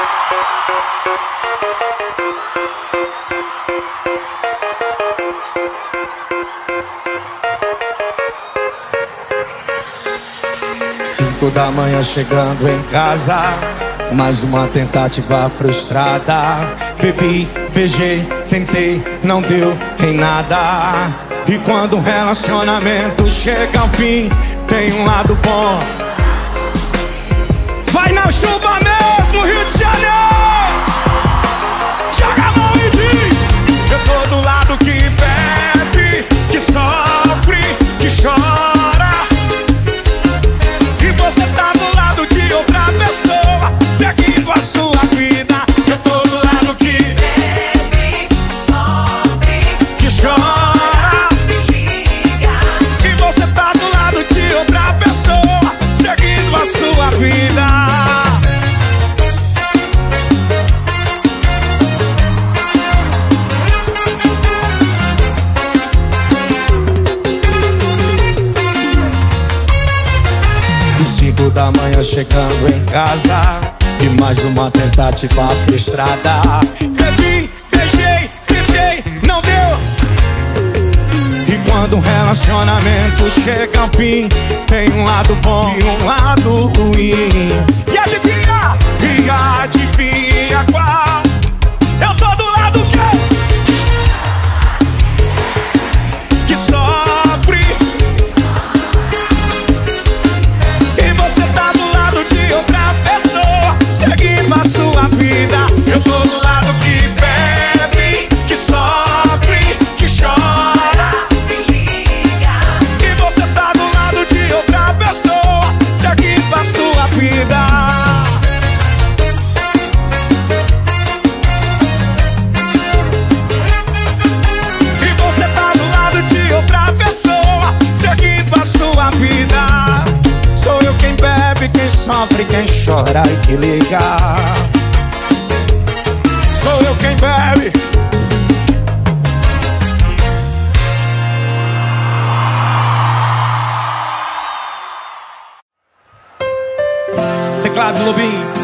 5 da manhã chegando em casa, mais uma tentativa frustrada. Bebi, beijei, tentei, não deu em nada. E quando um relacionamento chega ao fim, tem um lado bom. Vai na chuva mesmo, Rio de Janeiro. Joga a mão e diz: eu tô do lado que bebe, que sofre, que chora. E você tá do lado de outra pessoa, seguindo a sua vida. Eu tô do lado que bebe, sofre, que chora. E você tá do lado de outra pessoa, seguindo a sua vida. Da manhã chegando em casa, e mais uma tentativa frustrada. Bebi, beijei, tentei, não deu. E quando um relacionamento chega ao fim, tem um lado bom e um lado ruim. E adivinha qual? Eu tô do lado que sofre. Outra pessoa, seguindo a sua vida. Eu tô do lado que bebe, que sofre, que chora. E você tá do lado de outra pessoa, seguindo a sua vida. E você tá do lado de outra pessoa, seguindo a sua vida. Sou eu quem bebe, quem sofre, quem chora e que liga. Sou eu quem bebe. Esse teclado do Lobinho.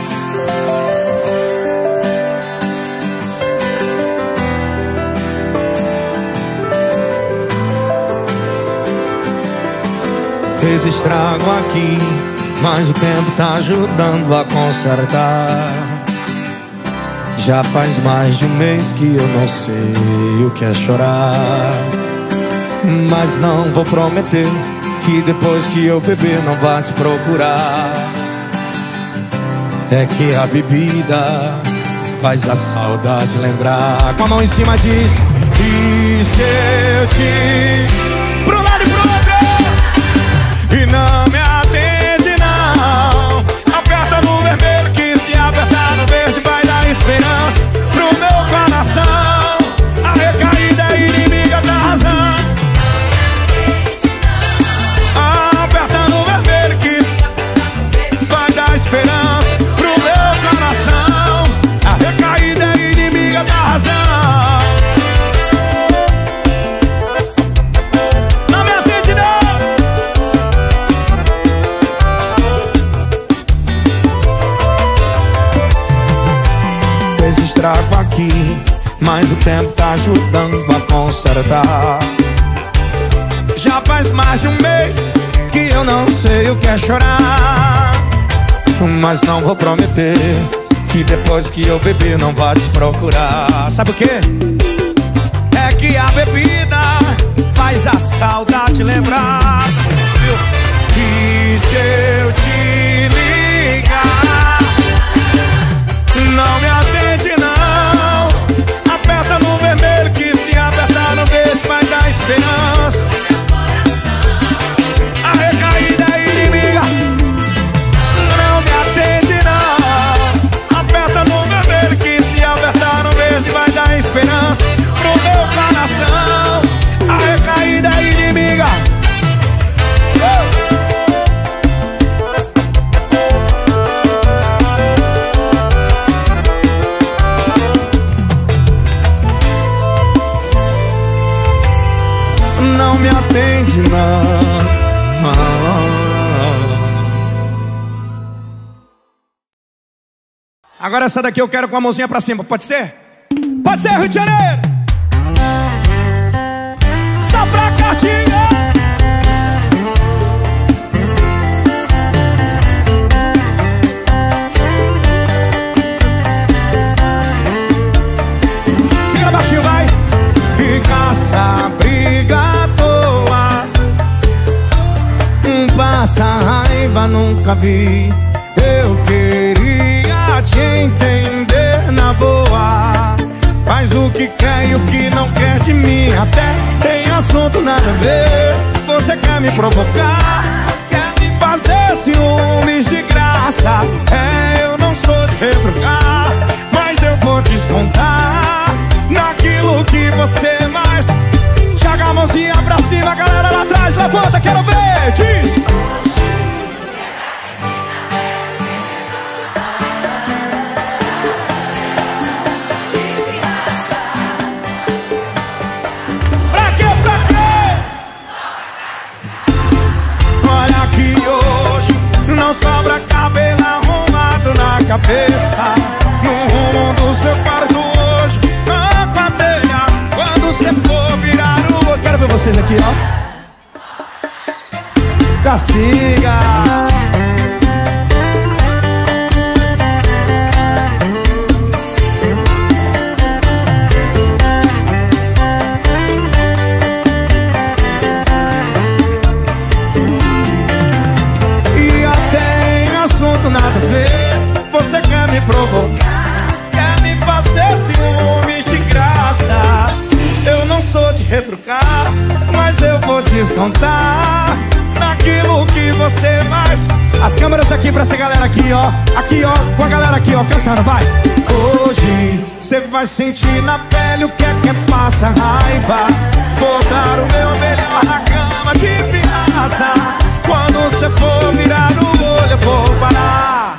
Fez estrago aqui, mas o tempo tá ajudando a consertar. Já faz mais de um mês que eu não sei o que é chorar. Mas não vou prometer que depois que eu beber não vá te procurar. É que a bebida faz a saudade lembrar. Com a mão em cima diz: e se eu te... pro lado e pro outro. E não me atende não. Aperta no vermelho que se apertar no verde vai dar esperança pro meu coração. A recaída é inimiga da razão. Aperta no vermelho que vai dar esperança pro meu coração. A recaída é inimiga da razão. Estrago aqui, mas o tempo tá ajudando a consertar. Já faz mais de um mês que eu não sei o que é chorar. Mas não vou prometer que depois que eu beber não vá te procurar. Sabe o que? É que a bebida faz a saudade lembrar. E se eu te ligar, não me atende não. Aperta no vermelho que se apertar no verde vai dar esperança. A recaída é inimiga. Não me atende não. Aperta no vermelho que se apertar no verde vai dar esperança pro meu coração. A recaída é inimiga. Não me atende não. Agora essa daqui eu quero com a mãozinha pra cima, pode ser? Pode ser, Rio de Janeiro! Só pra cartinha! Segura baixinho, vai! E caça, briga à toa, passa raiva, nunca vi. Eu queria te entender na boa. Faz o que quer e o que não quer de mim. Até tem assunto nada a ver. Você quer me provocar, quer me fazer ciúmes de graça. É, eu não sou de retrucar, mas eu vou descontar naquilo que você mais. Joga a mãozinha pra cima, galera lá atrás, levanta, quero ver, diz. Sobra cabelo arrumado na cabeça, no rumo do seu quarto hoje, na cadeia. Quando você for virar o olho, quero ver vocês aqui, ó. Castiga. Nada a ver, você quer me provocar, quer me fazer ciúmes de graça. Eu não sou de retrucar, mas eu vou descontar naquilo que você mais. As câmeras aqui pra essa galera aqui, ó. Aqui, ó, com a galera aqui, ó, cantando, vai. Hoje você vai sentir na pele o que é passa raiva. Vou dar o meu melhor na cama de pirraça. Quando você for virar o olho, eu vou parar.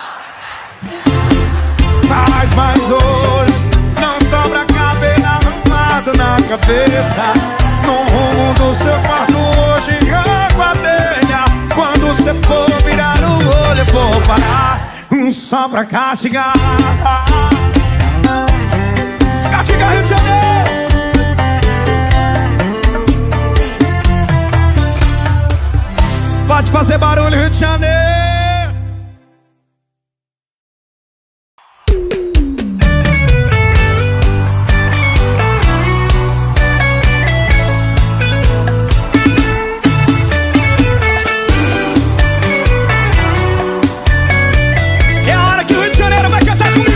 Mas hoje não sobra cabelo arrumado na cabeça, no rumo do seu quarto hoje, água telha. Quando você for virar o olho, eu vou parar. Só pra castigar. Castiga, Rio de Janeiro. Pode fazer barulho, Rio de Janeiro. É a hora que o Rio de Janeiro vai cantar comigo.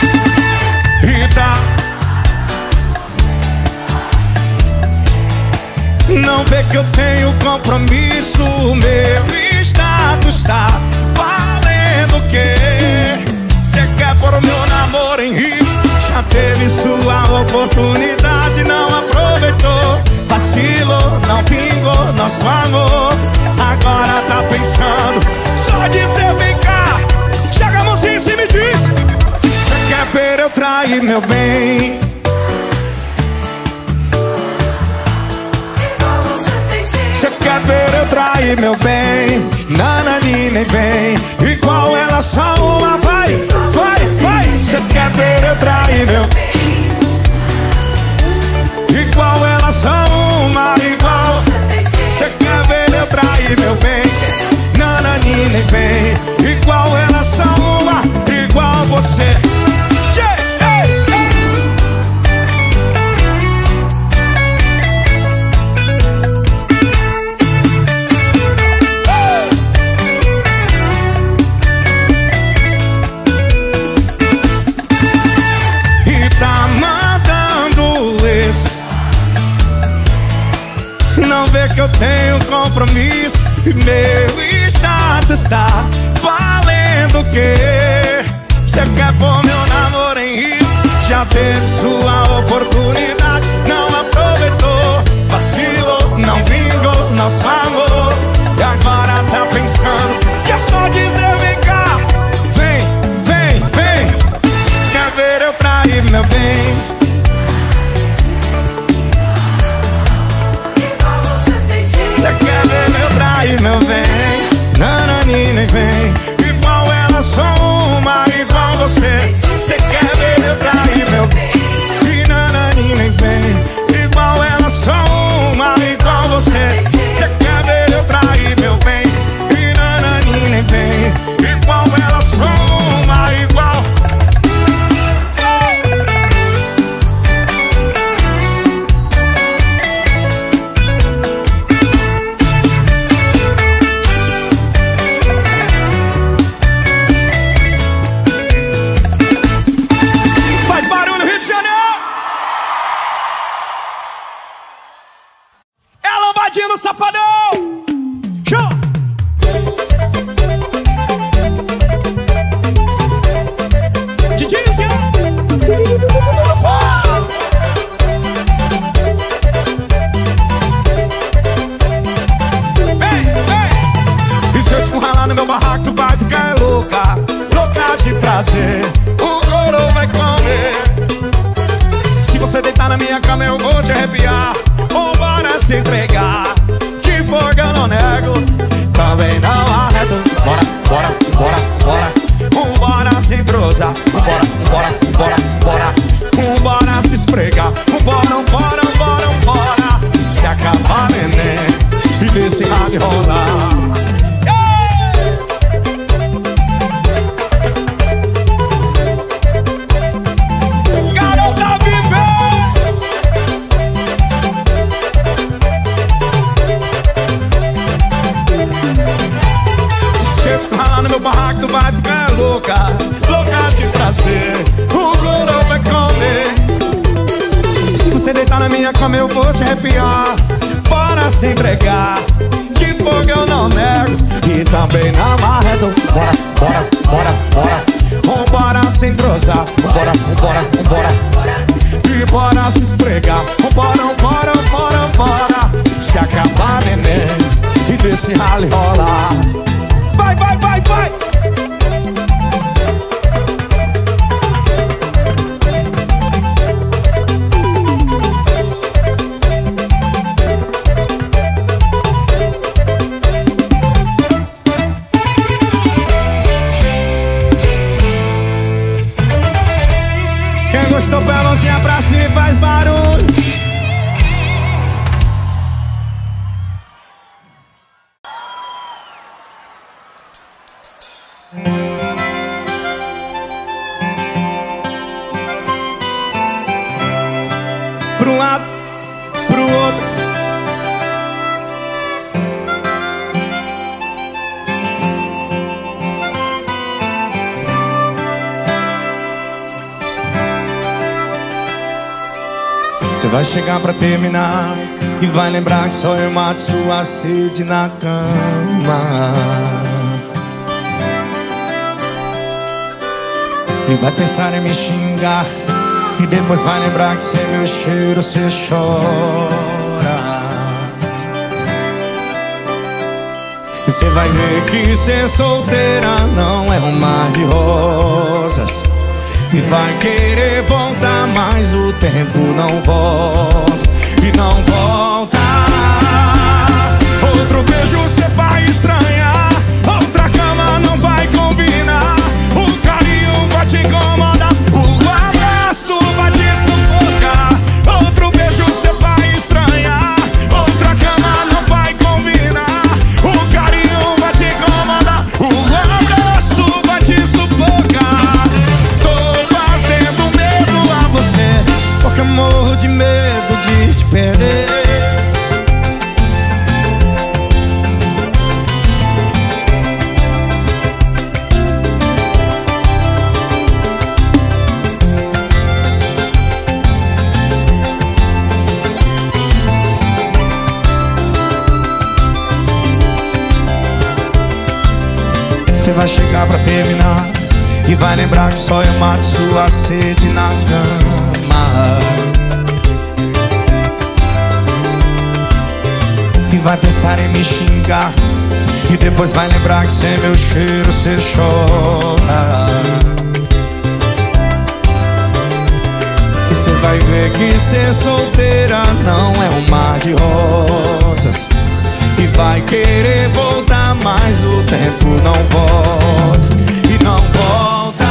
Não vê que eu tenho compromisso, meu status tá valendo o quê? Cê quer pôr o meu namoro em risco? Já teve sua oportunidade, não aproveitou. Vacilou, não vingou nosso amor. Agora tá pensando, só dizer vem cá. Chega a mãozinha em cima e diz: cê quer ver eu trair meu bem? Cê quer ver eu trair meu bem? Nanani nem vem. Igual ela só uma, vai, vai, vai. Cê quer ver eu trair meu bem? Igual ela só uma, igual. Cê quer ver eu trair meu bem? Nanani nem vem. Igual ela só uma, igual você. Não vê que eu tenho compromisso, meu status tá valendo o quê? Cê quer pôr meu namoro em risco? Já teve sua oportunidade, não aproveitou. Vacilou, não vingou nosso amor. E agora tá pensando que é só dizer vem cá. Vem, vem, vem. Quer ver eu trair meu bem? Cê quer ver eu trair meu bem? Nanani nem vem. Igual ela só uma, igual você. Tadinho do Safadão. Show. Didinho. E se eu te currar lá no meu barraco, tu vai ficar louca, louca de prazer. O couro vai comer. Se você deitar na minha cama, eu vou te arrepiar. Bora se entregar, que fogo eu não nego, também não arredo. Bora, bora, bora, bora. Bora se entrosar. Bora, bora, bora, bora. Bora se esfregar. Bora, bora, bora, bora. Se acabar, neném, e ver se rale rolar. No meu barraco tu vai ficar louca, louca de prazer. O couro vai comer. Se você deitar na minha cama eu vou te arrepiar. Bora se entregar, que fogo eu não nego, e também não arredo. Bora, bora, bora, bora. Bora se entrosar. Bora, bora, bora. E bora se esfregar. Bora, bora, bora, bora. Se acabar, neném, e ver se rale rolar. Vai, vai, vai, vai! Quem gostou, põe a mãozinha pra cima e faz barulho. Pro um lado, pro outro. Você vai chegar pra terminar e vai lembrar que só eu mato sua sede na cama. E vai pensar em me xingar e depois vai lembrar que sem meu cheiro cê chora. E cê vai ver que ser solteira não é um mar de rosas. E vai querer voltar, mas o tempo não volta. E não volta. Outro beijo cê vai estranhar, outra cama não vai combinar. O carinho vai te incomodar, o abraço vai te sufocar. Outro beijo cê vai estranhar, outra cama não vai combinar. O carinho vai te incomodar, o abraço vai te sufocar. Tô fazendo medo a você, porque eu morro de medo de te perder. Você vai chegar pra terminar e vai lembrar que só eu mato sua sede na cama. E vai pensar em me xingar e depois vai lembrar que sem meu cheiro cê chora. E cê vai ver que ser solteira não é um mar de rosas. E vai querer voltar, mas o tempo não volta. E não volta.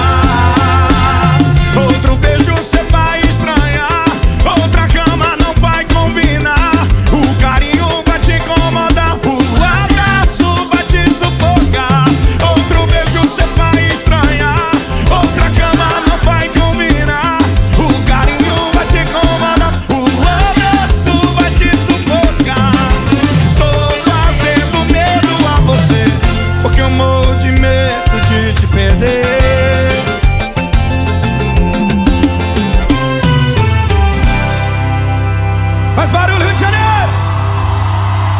Outro beijo cê vai estranhar, outra cama não vai combinar. O carinho vai te incomodar, o abraço vai te sufocar. Outro beijo cê vai estranhar, outra cama não vai combinar. O carinho vai te incomodar, o abraço vai te sufocar. Porque eu morro de medo de te perder. Faz barulho, Rio de Janeiro!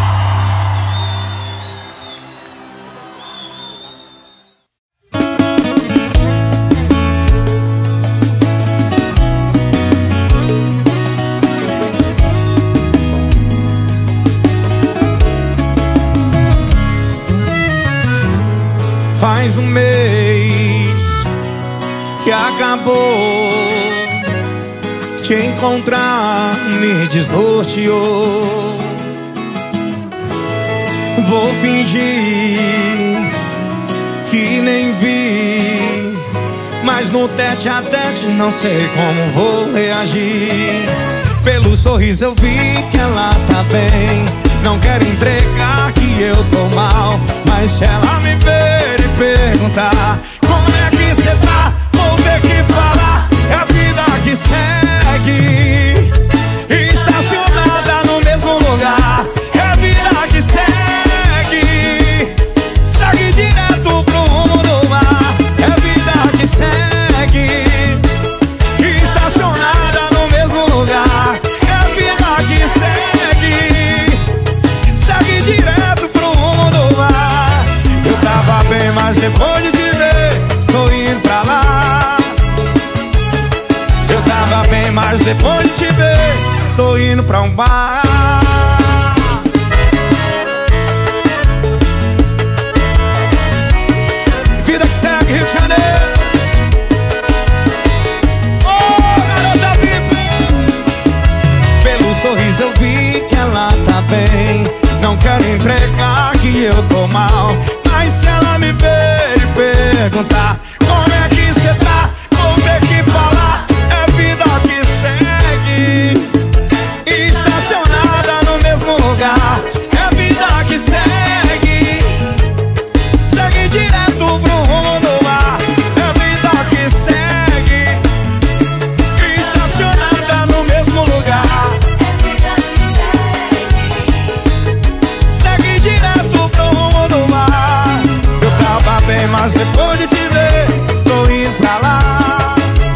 faz um mês que acabou. Te encontrar me desnorteou. Vou fingir que nem vi, mas no tete a tete não sei como vou reagir. Pelo sorriso eu vi que ela tá bem. Não quero entregar que eu tô mal, mas se ela me ver e perguntar como é que cê tá, vou ter que falar. É a vida que segue, estacionada no mesmo lugar. É a vida que segue, segue direto pro rumo do mar. É a vida que segue, estacionada no mesmo lugar. É a vida que segue, segue direto pro rumo do mar. Eu tava bem, mas depois de te ver, tô indo pra lá. Eu tava bem, mas depois de te ver, tô indo pra um bar. Vida que segue, Rio de Janeiro. Oh, garota VIP. Pelo sorriso eu vi que ela tá bem. Não quero entregar que eu tô mal, mas se ela me ver e perguntar como é que cê tá, vou ter que falar. É a vida que segue, estacionada no mesmo lugar. É a vida que segue, segue direto pro rumo do mar. É a vida que segue, estacionada no mesmo lugar. Segue direto pro rumo do mar. Eu tava bem, mas depois de te ver, tô indo pra lá.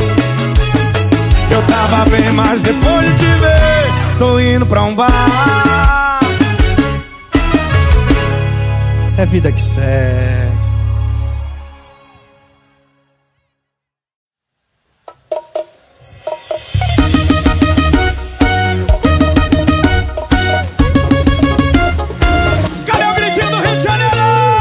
Eu tava bem, mas depois de te ver, tô indo pra um bar. É vida que segue. Cadê o gritinho do Rio de Janeiro?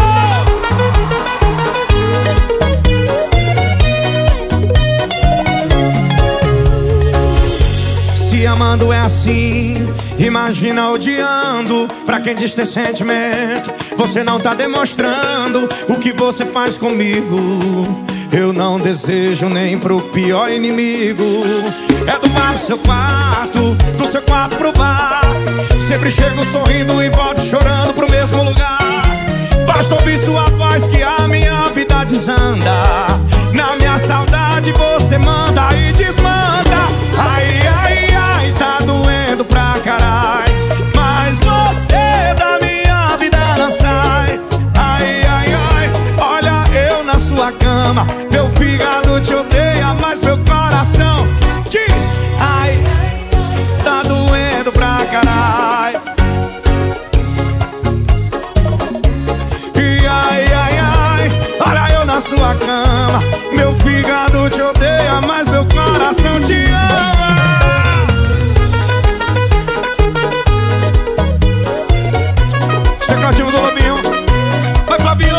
Se amando é assim, imagina odiando. Pra quem diz ter sentimento, você não tá demonstrando o que você faz comigo. Eu não desejo nem pro pior inimigo. É do bar do seu quarto, do seu quarto pro bar. Sempre chego sorrindo e volto chorando pro mesmo lugar. Basta ouvir sua voz que a minha vida desanda. Na minha saudade você manda e desmanda. Ai, ai, ai, tá doendo pra caralho, mas você da minha vida não sai. Ai, ai, ai, olha eu na sua cama. Meu fígado te odeia, mas meu coração diz ai, tá doendo pra caralho. E ai, ai, ai, olha eu na sua cama. Meu fígado te odeia, mas meu coração te ama. Tecladinho do Lobinho. Vai, Flavinho.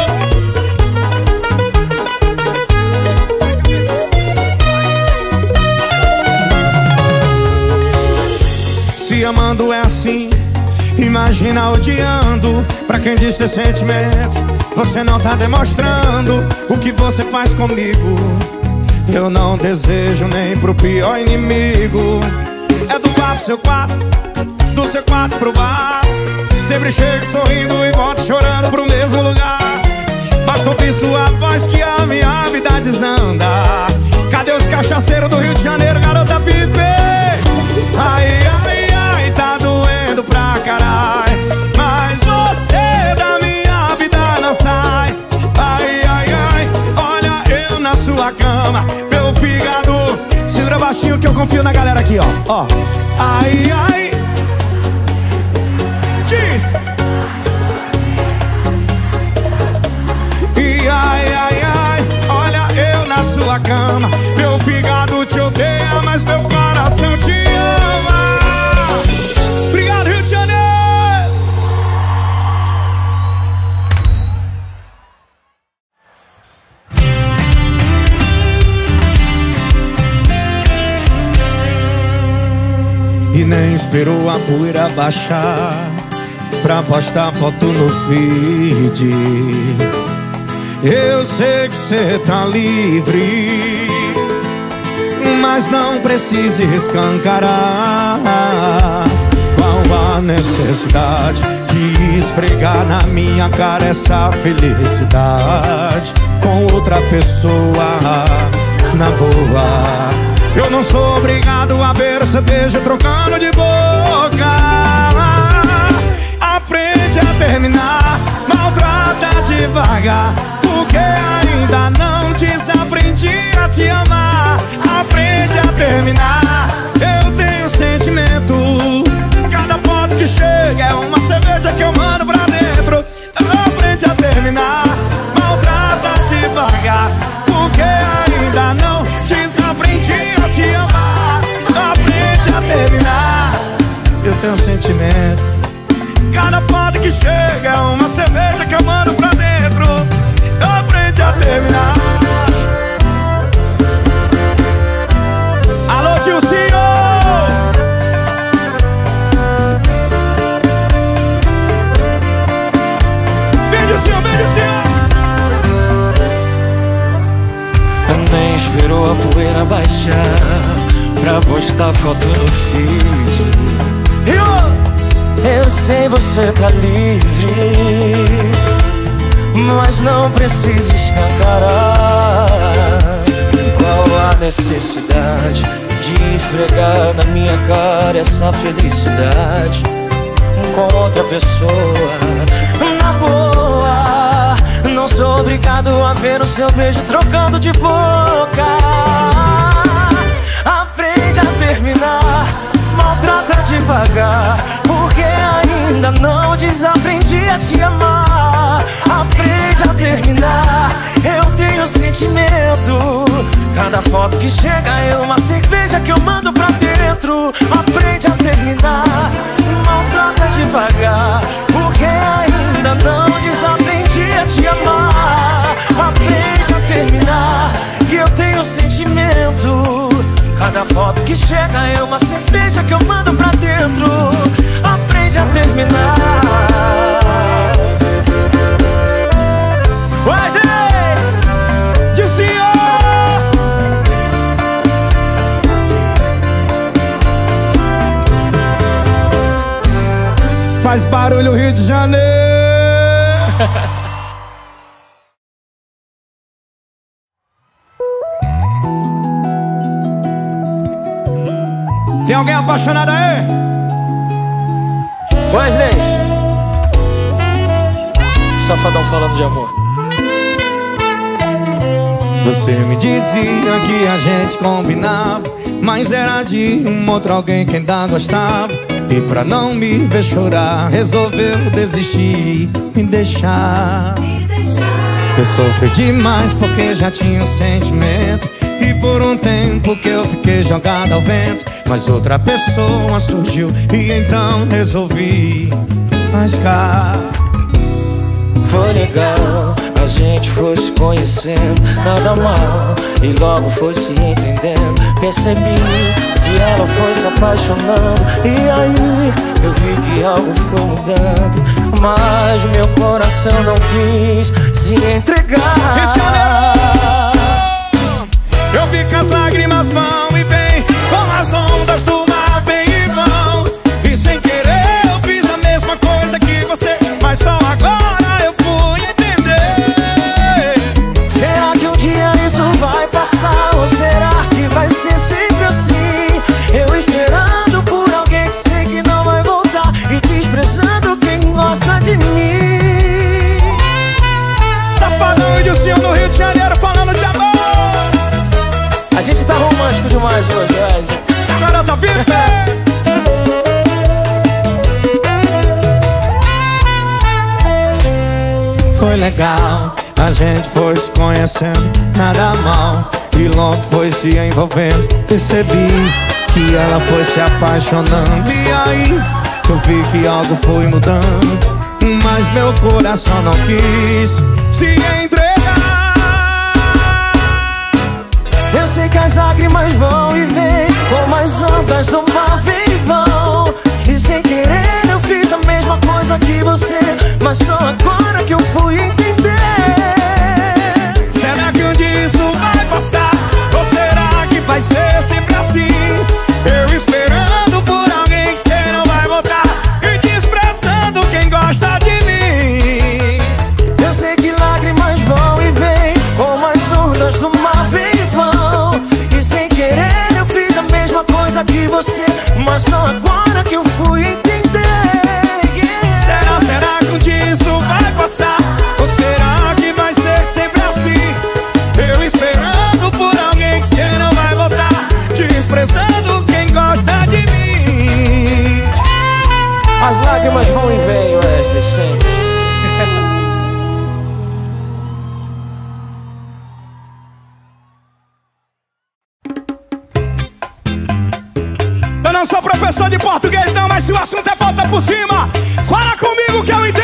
Se amando é assim, imagina odiando. Pra quem diz ter sentimento, você não tá demonstrando o que você faz comigo. Eu não desejo nem pro pior inimigo. É do bar pro seu quarto, do seu quarto pro bar. Sempre chego sorrindo e volto chorando pro mesmo lugar. Basta ouvir sua voz que a minha vida desanda. Cadê os cachaceiros do Rio de Janeiro, garota VIP? Ai, ai, ai, tá doendo pra caralho, mas você da minha vida não sai. Ai, ai, ai, olha eu na sua cama. Meu fígado, segura baixinho que eu confio na galera aqui, ó. Ó, ai, ai, diz. E ai, ai, ai, olha eu na sua cama. Meu fígado te odeia, mas meu coração te ama. Obrigado, Rio de Janeiro. Nem esperou a poeira baixar pra postar foto no feed. Eu sei que cê tá livre, mas não precisa escancarar. Qual a necessidade de esfregar na minha cara essa felicidade com outra pessoa? Na boa, eu não sou obrigado a ver seu beijo trocando de boca. Aprende a terminar, maltrata devagar, porque ainda não desaprendi a te amar. Aprende a terminar, eu tenho sentimento. Cada foto que chega é uma cerveja que eu mando pra dentro. Aprende a terminar, maltrata devagar, porque ainda não desaprendi a te amar. Aprende a terminar, eu tenho sentimento. Cada foto que chega é uma cerveja que eu mando pra dentro. Aprende a terminar. Alô, tio senhor! Vende o senhor, vende o senhor! Nem esperou a poeira baixar pra postar foto no feed. Eu sei você tá livre, mas não precisa escancarar. Qual a necessidade de esfregar na minha cara essa felicidade com outra pessoa? Na boa, não sou obrigado a ver o seu beijo trocando de boca. Aprende a terminar, maltrata devagar, porque ainda não desaprendi a te amar. Aprende a terminar, eu tenho sentimento. Cada foto que chega é uma cerveja que eu mando pra dentro. Aprende a terminar, maltrata devagar, porque ainda não desaprendi a te amar. Aprende a terminar, que eu tenho sentimento. Cada foto que chega é uma cerveja que eu mando pra dentro. Aprende a terminar. Vai, gente! De senhor! Faz barulho, Rio de Janeiro! Tem alguém apaixonado aí? Wesley, Safadão falando de amor. Você me dizia que a gente combinava, mas era de um outro alguém que ainda gostava. E pra não me ver chorar, resolveu desistir, me deixar. Eu sofri demais porque já tinha um sentimento, e por um tempo que eu fiquei jogado ao vento. Mas outra pessoa surgiu e então resolvi arriscar. Foi legal, a gente foi se conhecendo, nada mal, e logo foi se entendendo. Percebi que ela foi se apaixonando, e aí eu vi que algo foi mudando. Mas meu coração não quis se entregar. Eu vi que as lágrimas vão e vêm, como as ondas do mar vêm e vão. E sem querer eu fiz a mesma coisa que você, mas só agora eu fui entender. Será que um dia isso vai passar? Ou será que vai ser sempre assim? Eu esperando por alguém que sei que não vai voltar, e desprezando quem gosta de mim. Safadão e o senhor do Rio de Janeiro falando de amor. A gente tá romântico demais hoje, velho. Agora tá vivo. Foi legal, a gente foi se conhecendo, nada mal, e logo foi se envolvendo. Percebi que ela foi se apaixonando, e aí eu vi que algo foi mudando. Mas meu coração não quis se entregar. Eu sei que as lágrimas vão e vêm, como as ondas do mar vêm e vão. sem querer eu fiz a mesma coisa que você, mas só agora que eu fui entender. Será que um dia isso vai passar? Ou será que vai ser sempre assim? Eu esperando por alguém que cê não vai voltar, e desprezando quem gosta de mim. Eu sei que lágrimas vão e vêm, como as ondas do mar vêm e vão, e sem querer eu fiz a mesma coisa que você, mas só agora que eu fui entender. Será que um dia isso vai passar? Ou será que vai ser sempre assim? Eu esperando por alguém que cê não vai voltar, desprezando quem gosta de mim. As lágrimas vão e vêm, Wesley, sempre. Eu não sou professor de português não, mas se o assunto é falta por cima, fala comigo que eu entendo.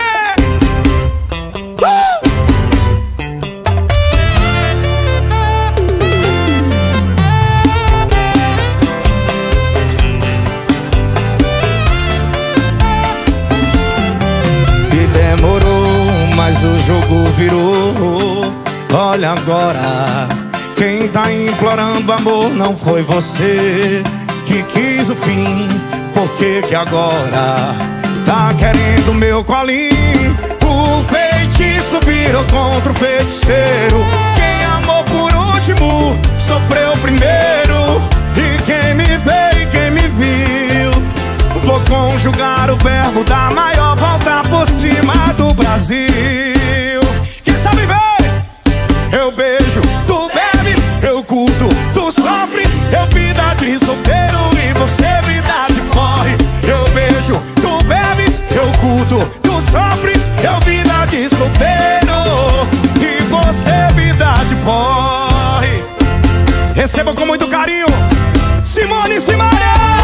E demorou, mas o jogo virou. Olha agora, quem tá implorando amor não foi você que quis o fim. Por que que agora tá querendo meu colinho? O feitiço virou contra o feiticeiro. Quem amou por último sofreu primeiro. E quem me vê e quem me viu, vou conjugar o verbo da maior volta por cima do Brasil. Quem sabe ver? Eu beijo, tu bebes, eu curto, tu sofres, eu vida de solteiro e você vida de porre. Eu beijo, tu bebes, eu curto, tu sofres, eu vida de solteiro e você vida de porre. Receba com muito carinho Simone e Simaria.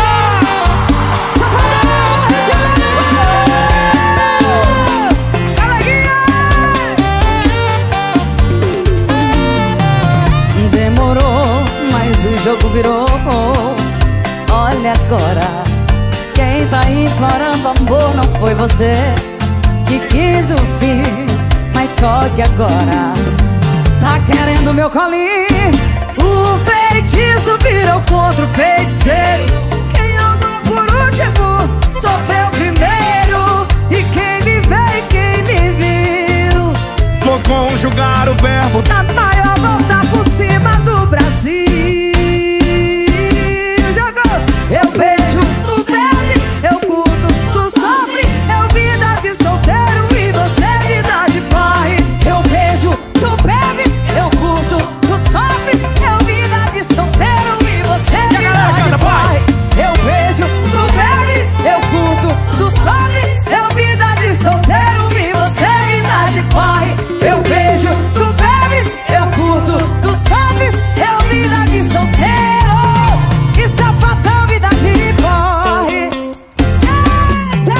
Demorou, mas o jogo virou. Olha agora, quem tá implorando amor não foi você que quis o fim, mas só que agora tá querendo meu colinho. O feitiço virou contra o feiticeiro. Quem amou por último sofreu primeiro. E quem me vê e quem me viu, vou conjugar o verbo da maior volta por cima do Brasil. Jogou! Eu beijo, tu bebe, eu curto, tu sofre, eu vida de solteiro e você vida de pai. Eu beijo, tu bebes, eu curto, tu sofres, eu vida de solteiro e você vida de pai. Eu beijo, tu bebes, eu curto, tu sofres, eu vida de solteiro e você vida de pai. Eu beijo, tu bebes, eu curto, tu sofres, eu vida de solteiro e safadão, vida de porre. Eita!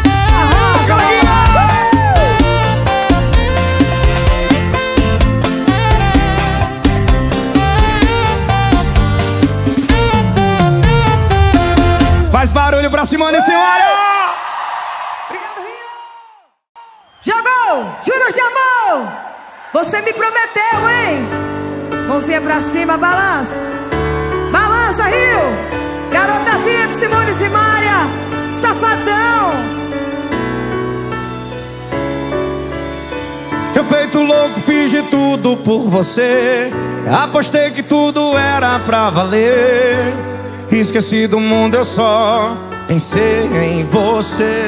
Faz barulho pra Simone e Simaria. Obrigado, Rio! Jogou! Juro de amor! Você me prometeu, hein? Mãozinha pra cima, balança. Balança, Rio! Garota VIP, Simone e Simaria. Safadão! Eu feito louco, fiz de tudo por você. Apostei que tudo era pra valer. Esqueci do mundo, eu só pensei em você.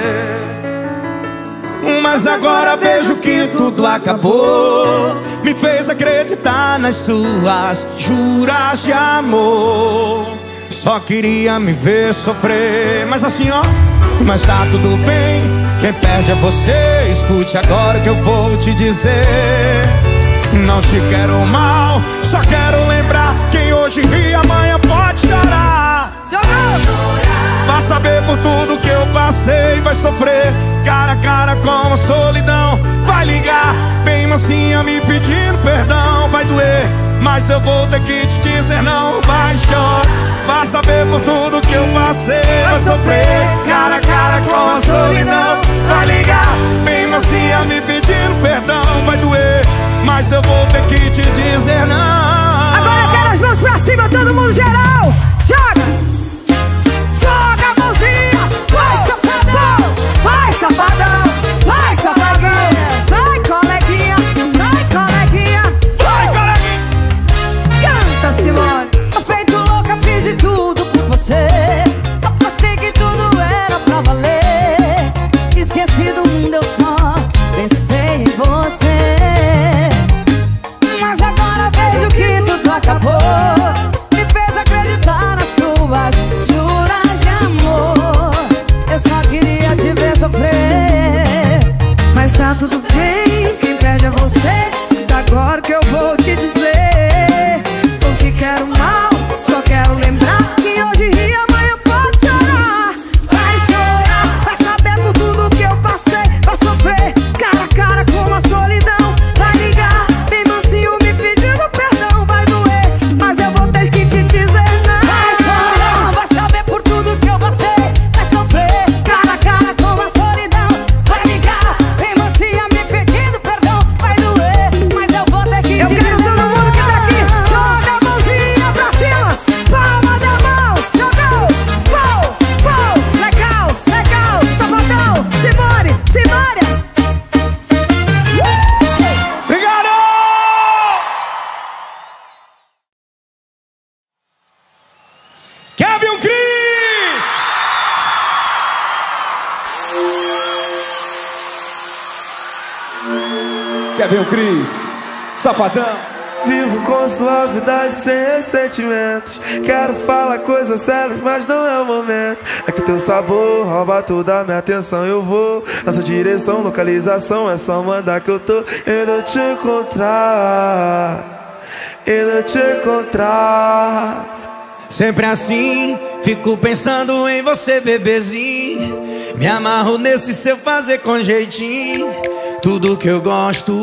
Mas agora vejo que tudo acabou. Me fez acreditar nas suas juras de amor. Só queria me ver sofrer. Mas assim ó, mas tá tudo bem. Quem perde é você. Escute agora que eu vou te dizer. Não te quero mal, só quero lembrar. Quem hoje ri amanhã pode chorar. Vai saber por tudo que eu passei. Vai sofrer cara a cara com a solidão. Vai ligar bem mais mansinha me pedindo perdão. Vai doer, mas eu vou ter que te dizer não. Vai chorar, vai saber por tudo que eu passei. Vai sofrer, cara a cara com a solidão. Vai ligar, bem mansinha me pedindo perdão. Vai doer, mas eu vou ter que te dizer não. Agora eu quero as mãos pra cima, todo mundo geral. Joga! Joga a mãozinha! Vai, safadão! Vai, safadão! Vai, safadão! Vai, coleguinha! Vai, coleguinha! Vai, coleguinha! Canta, Simone! Tô feito louca, fiz de tudo por você. Apostei que tudo era pra valer. Esqueci do mundo, eu só pensei em você. Mas agora vejo que tudo acabou. Me fez acreditar nas suas juras de amor. Eu só queria te ver sofrer. Mas tá tudo bem, quem perde é você. Escuta agora que eu vou te dizer. Não te quero mal, só quero lembrar que hoje ri, amanhã pode chorar. Vai chorar, vai saber por tudo que eu passei. Vai sofrer, cara a cara com a solidão. Vai ligar, bem mansinho me pedindo perdão. Vai doer, mas eu vou ter que te dizer não. Vai chorar, vai saber por tudo que eu passei. Vai sofrer, cara a cara com a solidão. Vai ligar, bem mansinha me pedindo perdão. Vai doer, mas eu vou ter que te dizer não. Eu quero todo mundo que tá aqui, joga a mãozinha pra cima, palma da mão, jogou, pô, pô, legal, legal, safadão, Simone, Simone. Obrigado! Kevin Cris! Kevin Cris, Safadão. Vivo com suavidade, sem ressentimentos. Quero falar coisas sérias, mas não é o momento. É que teu sabor rouba toda a minha atenção. Eu vou nessa direção, localização. É só mandar que eu tô indo te encontrar. Indo te encontrar. Sempre assim, fico pensando em você, bebezinho. Me amarro nesse seu fazer com jeitinho. Tudo que eu gosto.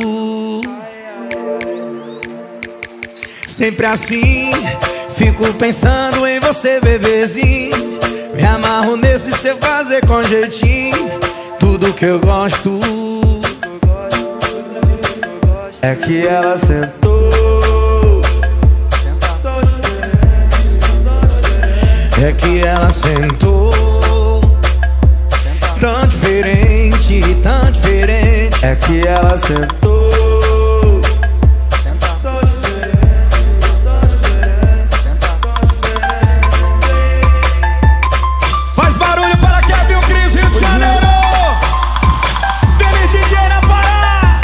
Sempre assim, fico pensando em você, bebezinho. Me amarro nesse seu fazer com jeitinho. Tudo que eu gosto. É que ela sentou. É que ela sentou. Tão diferente, tão diferente. É que ela sentou. Faz barulho para Kevin Cris, Rio de Janeiro. Dele DJ na Pará.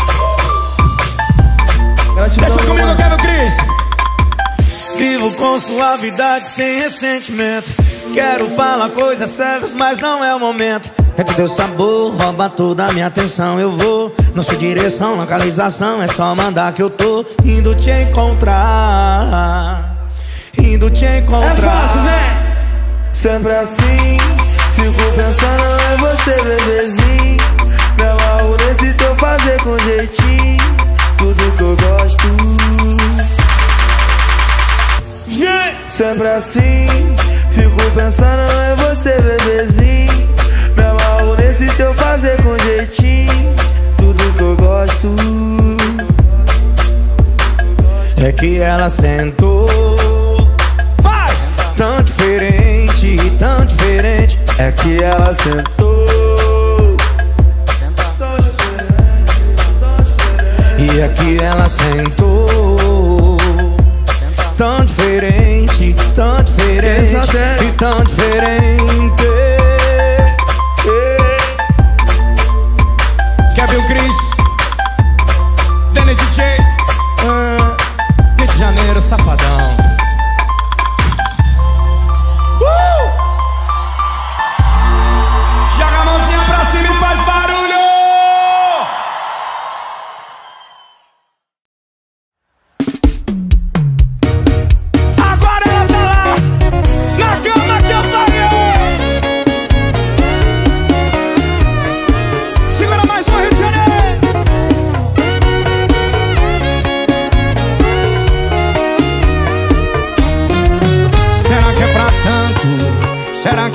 Deixa comigo, Kevin Cris. Vivo com suavidade, sem ressentimento. Quero falar coisas sérias, mas não é o momento. É que teu sabor rouba toda a minha atenção. Eu vou na sua direção, localização. É só mandar que eu tô indo te encontrar. Indo te encontrar. É fácil, vem! Sempre assim, fico pensando em você, bebezinho. Me amarro nesse teu fazer com jeitinho. Tudo que eu gosto. Sempre assim, fico pensando em você, bebezinho. Me amarro nesse teu fazer com jeitinho. Tudo que eu gosto. É que ela sentou. Vai! Tão diferente, tão diferente. É que ela sentou. E é que ela sentou. Tão diferente, tão diferente. E tão diferente. Kevin Cris, Dene DJ, Rio de Janeiro, Safadão. Joga a mãozinha pra cima e faz barulho. Agora ela tá lá, na cama que eu falei.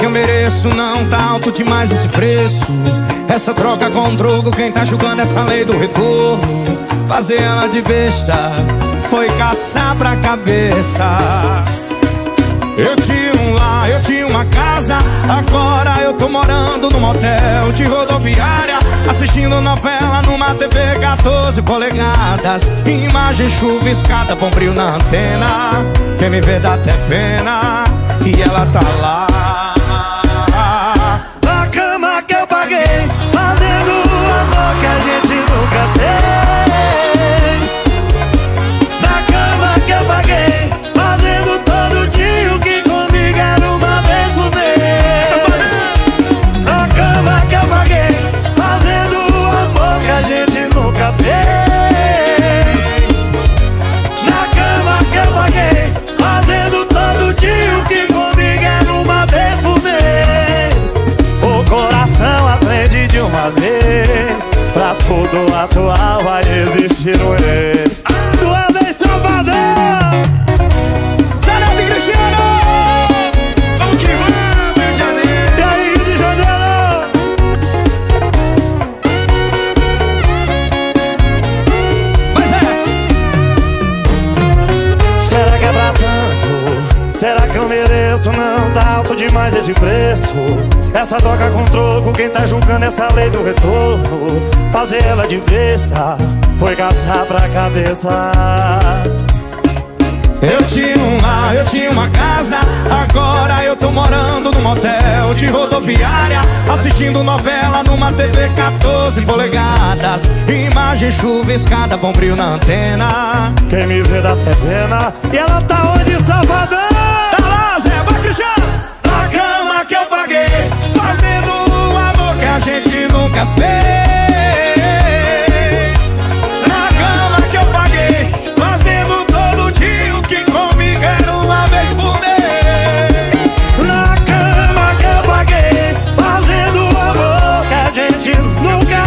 que eu mereço, não tá alto demais esse preço. Essa troca com troco, quem tá julgando essa lei do retorno. Fazer ela de besta foi caçar pra cabeça. Eu tinha um lar, eu tinha uma casa, agora eu tô morando num motel de rodoviária, assistindo novela numa TV 14 polegadas. Imagem chuviscada, bom brilho na antena, quem me vê dá até pena, e ela tá lá. Na cama que eu paguei, fazendo o amor que a gente nunca fez. Na cama que eu paguei, fazendo todo dia o que comigo era uma vez por mês. Na cama que eu paguei, fazendo o amor que a gente nunca fez. Na cama que eu paguei, fazendo todo dia o que comigo era uma vez por mês. O coração aprende de uma vez, pra tudo atual vai existir um ex. Sua vez, Salvador! Zanetti e Cristiano! Vamos que vamos, Rio de Janeiro! E aí, Rio de Janeiro? Mas é! Será que é pra tanto? Será que eu mereço? Não tá alto demais esse preço. Essa troca com troco, quem tá julgando essa lei do retorno. Fazer ela de besta foi caçar pra cabeça. Eu tinha um lar, eu tinha uma casa, agora eu tô morando num motel de rodoviária, assistindo novela numa TV 14 polegadas. Imagem chuviscada, bom brilho na antena, quem me vê dá até pena. E ela tá onde, Salvador? tá lá, Zé, vai Cristiano! Na cama que eu paguei, fazendo o amor que a gente nunca fez. Na cama que eu paguei, fazendo todo dia o que comigo era uma vez por mês. Na cama que eu paguei, fazendo o amor que a gente nunca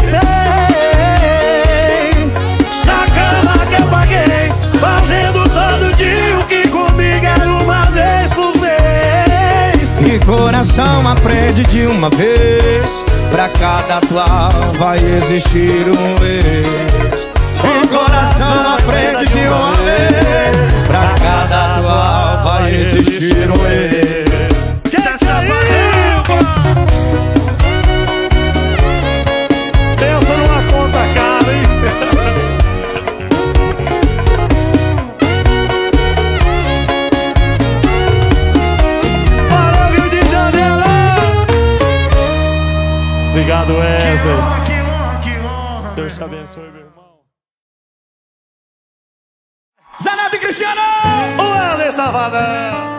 fez. Na cama que eu paguei, fazendo todo dia o que comigo era uma vez por mês. E coração aprende de uma vez, pra cada atual vai existir um ex. O coração aprende de uma vez, pra cada atual vai existir um ex. Que safadão! Pensa numa conta cara, hein? Para Rio de Janeiro! Obrigado, Wesley. Que honra. Deus te abençoe, meu irmão. Zanetti e Cristiano! O Wesley Safadão!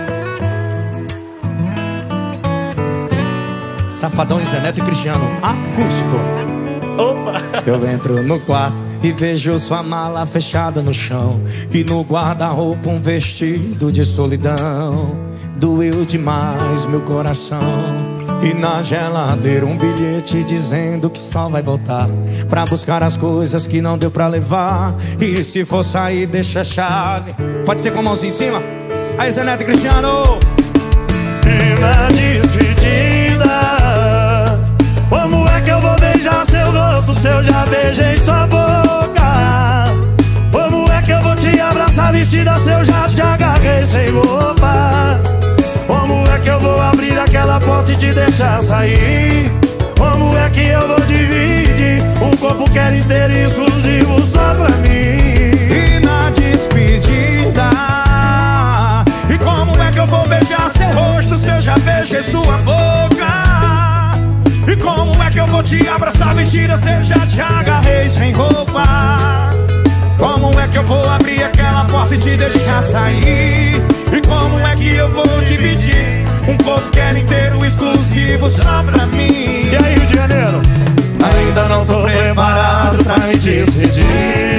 Safadões, Zanetti e Cristiano, acústico. Opa! Eu entro no quarto e vejo sua mala fechada no chão, e no guarda-roupa um vestido de solidão. Doeu demais meu coração. E na geladeira um bilhete dizendo que só vai voltar pra buscar as coisas que não deu pra levar. E se for sair, deixa a chave. Pode ser com a mãozinha em cima. Aí, Zanetti e Cristiano. E na despedida, como é que eu vou beijar seu rosto se eu já beijei sua boca? Como é que eu vou te abraçar vestida se eu já te agarrei sem roupa? Como é que eu vou abrir aquela porta e te deixar sair? Como é que eu vou dividir um corpo que era inteiro e exclusivo só pra mim? E na despedida, e como é que eu vou beijar seu rosto se eu já beijei sua boca? E como é que eu vou te abraçar vestida se eu já te agarrei sem roupa? Como é que eu vou abrir aquela porta e te deixar sair? E como é que eu vou dividir um corpo que era inteiro exclusivo só pra mim? E aí, Rio de Janeiro? Ainda não tô preparado pra me despedir.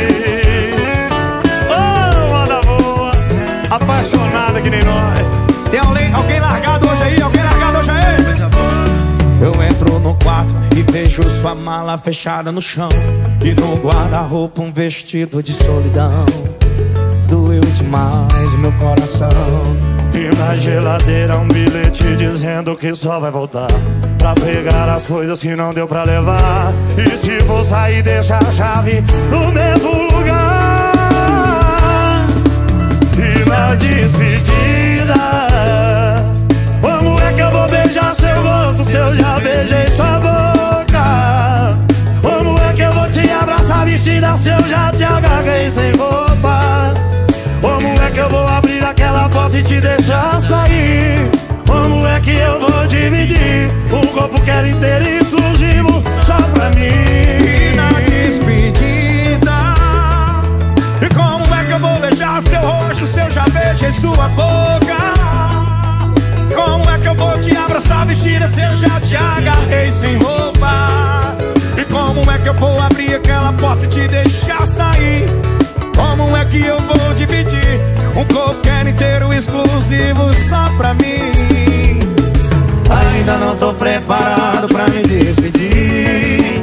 Oh, manda boa! Apaixonada que nem nós. Tem alguém largado hoje aí? Alguém largado hoje aí? Eu entro no quarto e vejo sua mala fechada no chão, e no guarda-roupa um vestido de solidão. Doeu demais meu coração. E na geladeira um bilhete dizendo que só vai voltar pra pegar as coisas que não deu pra levar. E se for sair, deixa a chave no mesmo lugar. E na despedida, como é que eu vou beijar seu rosto se eu já beijei sua boca? Como é que eu vou te abraçar vestida se eu já te agarrei sem roupa? Como é que eu vou abrir aquela porta e te deixar sair? Como é que eu vou dividir um corpo que era inteiro e exclusivo só pra mim? E na despedida, e como é que eu vou beijar seu rosto se eu já beijei sua boca? Como é que eu vou te abraçar vestida se eu já te agarrei sem roupa? E como é que eu vou abrir aquela porta e te deixar sair? Como é que eu vou dividir um corpo que era inteiro exclusivo só pra mim? Ainda não tô preparado pra me despedir.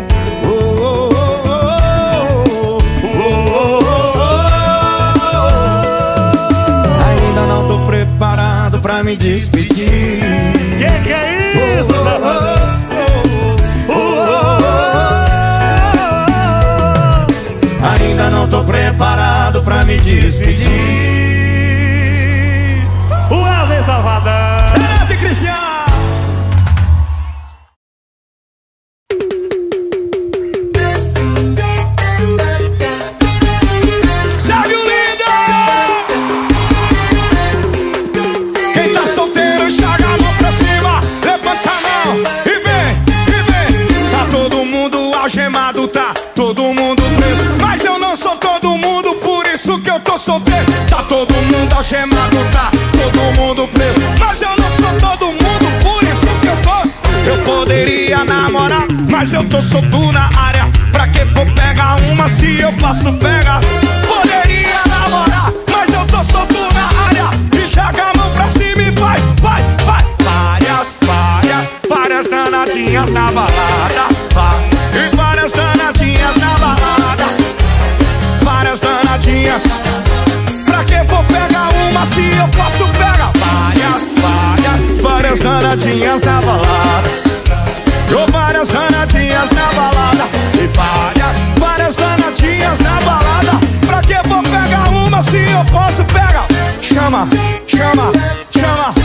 Ainda não tô preparado pra me despedir. Que é isso, safadão? Ainda não tô preparado pra me despedir. O Wesley Safadão. Certo, e Cristiano? Segue o líder! Quem tá solteiro, joga a mão pra cima. Levanta a mão e vem, e vem. Tá todo mundo algemado, tá todo mundo preso. Mas eu não sou todo mundo, por isso que eu tô solteiro. Tá todo mundo algemado, tá todo mundo preso. Mas eu não sou todo mundo, por isso que eu tô. Eu poderia namorar, mas eu tô solto na área. Pra que for pegar uma se eu posso pegar? Poderia namorar, mas eu tô solto na área. E joga a mão pra cima e faz, vai, vai. Várias danadinhas na balada, vai. E várias danadinhas na balada. Várias danadinhas. Pra que vou pegar uma se eu posso pegar? Várias danadinhas na balada. Eu várias danadinhas na balada. E várias danadinhas na balada. Pra que vou pegar uma se eu posso pegar? Chama, chama, chama.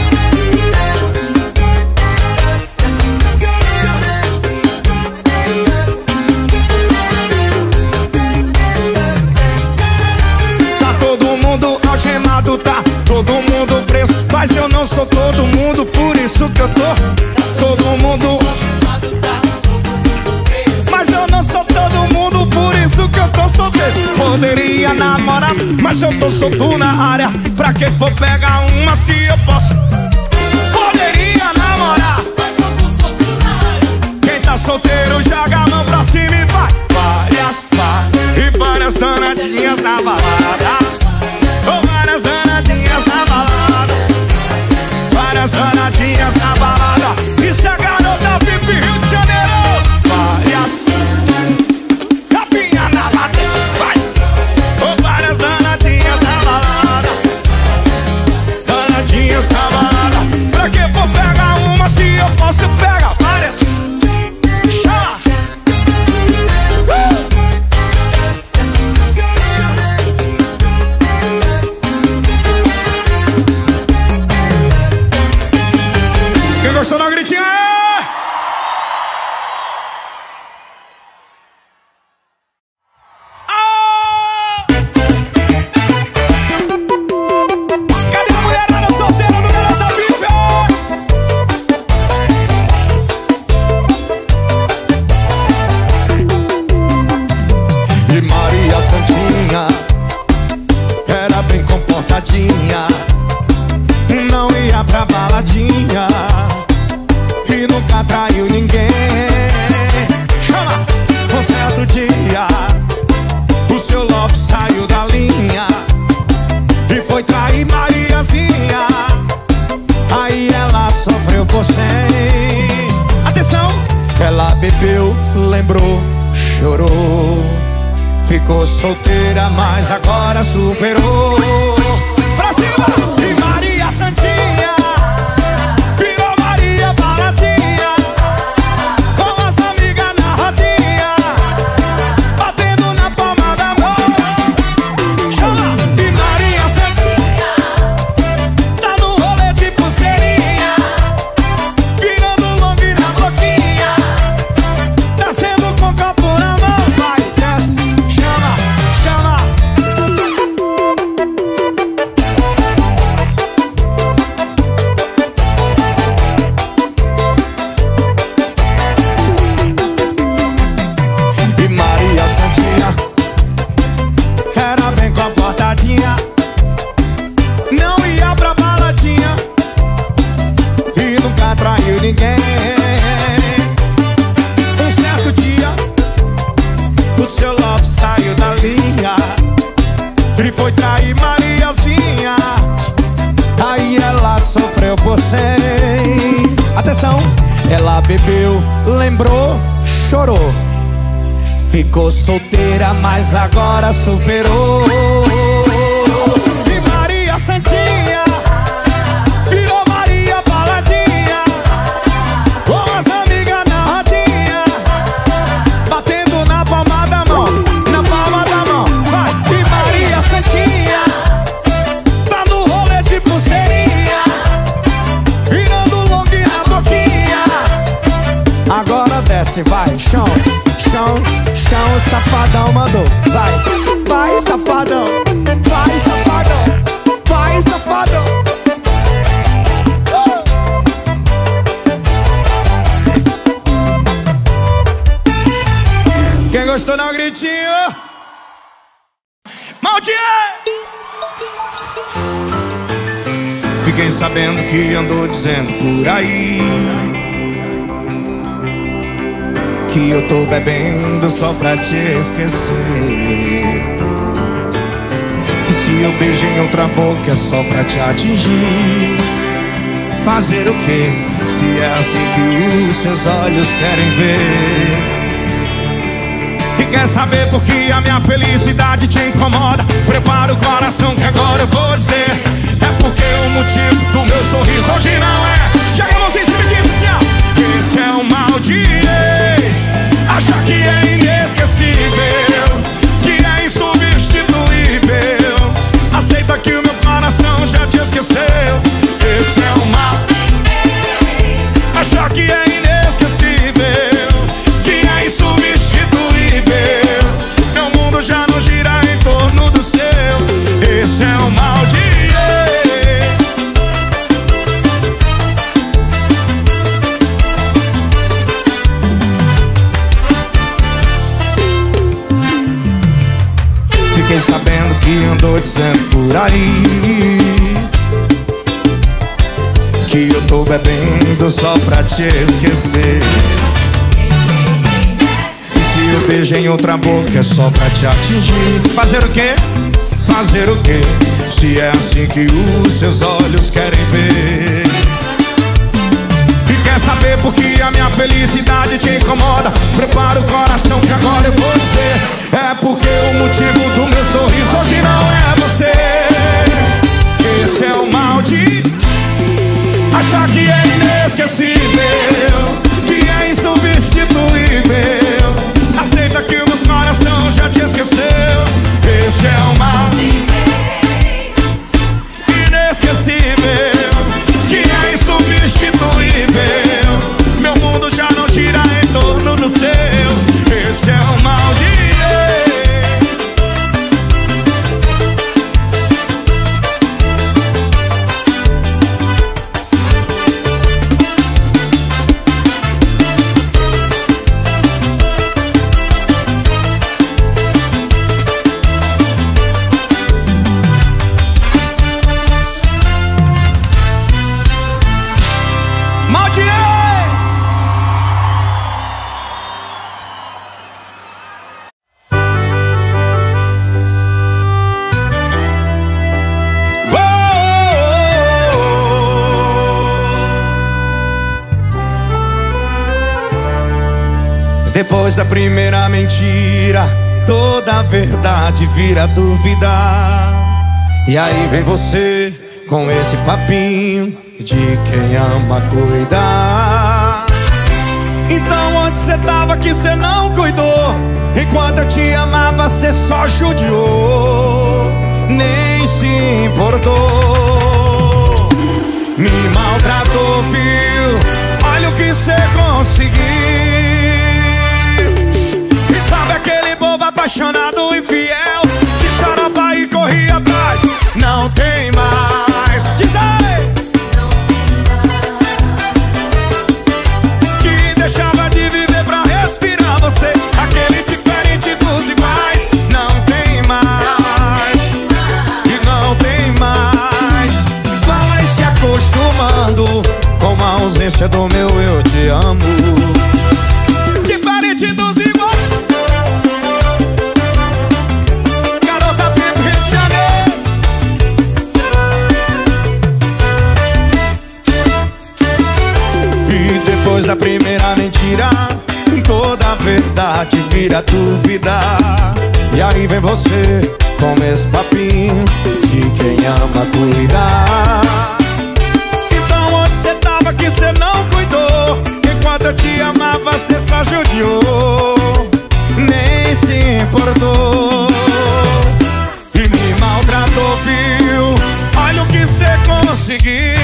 Algemado, tá todo mundo preso. Mas eu não sou todo mundo, por isso que eu tô todo mundo. Mas eu não sou todo mundo, por isso que eu tô solteiro. Poderia namorar, mas eu tô solto na área. Pra que for pegar uma se eu posso? Poderia namorar, mas eu tô solto na área. Quem tá solteiro joga a mão pra cima e vai. Várias danadinhas na balada. Várias danadinhas na balada. Várias danadinhas na balada. Isso é garota VIP Rio de Janeiro. Várias capinha na balada. Vai. Várias danadinhas na balada. Danadinhas na balada. Pra que vou pegar uma se eu posso pegar várias? Chama. Quem gostou da gritinha é... Cadê a mulherada solteira do Garota VIP? E Maria Santinha era bem comportadinha, não ia pra baladinha e nunca traiu ninguém. Chama! Um certo dia o seu love saiu da linha e foi trair Mariazinha. Aí ela sofreu por 100. Atenção! Ela bebeu, lembrou, chorou, ficou solteira, mas agora superou. Pra cima! E Maria Santinha coração. Ela bebeu, lembrou, chorou. Ficou solteira, mas agora superou. E Maria Santinha virou Maria Baladinha, com as amigas na rodinha, batendo na palma da mão, na palma da mão. Vai! E Maria Santinha tá no rolê de pulseirinha, virando long na boquinha. Agora desce, vai, chão, chão, chão, safadão mandou. Vai, vai, safadão, vai, safadão, vai, safadão. Quem gostou dá um gritinho. Maldier! Fiquei sabendo que andou dizendo por aí que eu tô bebendo só pra te esquecer, que se eu beijo em outra boca é só pra te atingir. Fazer o quê, se é assim que os seus olhos querem ver? E quer saber por que a minha felicidade te incomoda? Prepara o coração que agora eu vou dizer. É porque o motivo do meu sorriso hoje não é. Chega a mãozinha e me diz assim, ó. Esse é o mal de ex, acha que é inesquecível, que é insubstituível. Aceita que o meu coração já te esqueceu. Esse é o mal de ex, acha que é inesquecível, que é insubstituível. Meu mundo já não gira em torno do seu. Esse é o mal de ex. Fiquei sabendo que andou dizendo por aí que eu tô bebendo só pra te esquecer, e se eu beijo em outra boca é só pra te atingir. Fazer o quê? Fazer o quê? Se é assim que os seus olhos querem ver. E quer saber por que a minha felicidade te incomoda? Prepara o coração que agora eu vou dizer. É porque o motivo do meu sorriso hoje não é você. Esse é o mal de achar que é inesquecível, que é insubstituível. Aceita que o meu coração já te esqueceu. Esse é o mal inesquecível, que é insubstituível. Meu mundo já não gira em torno do seu. Esse é o mal de depois da primeira mentira, toda a verdade vira dúvida. E aí vem você com esse papinho de quem ama cuidar. Então onde você tava que você não cuidou? Enquanto eu te amava você só judiou, nem se importou. Me maltratou, viu? Olha o que você conseguiu. Sabe aquele bobo apaixonado, infiel, que chorava e corria atrás? Não tem mais. Diz aí! Não tem mais. Que deixava de viver pra respirar você, aquele diferente dos iguais. Não tem mais. E não tem mais. Vai se acostumando com a ausência do meu eu te amo. verdade vira dúvida. E aí vem você com esse papinho de quem ama cuidar. Então onde você tava que você não cuidou? Enquanto eu te amava você só judiou, nem se importou e me maltratou, viu? Olha o que você conseguiu.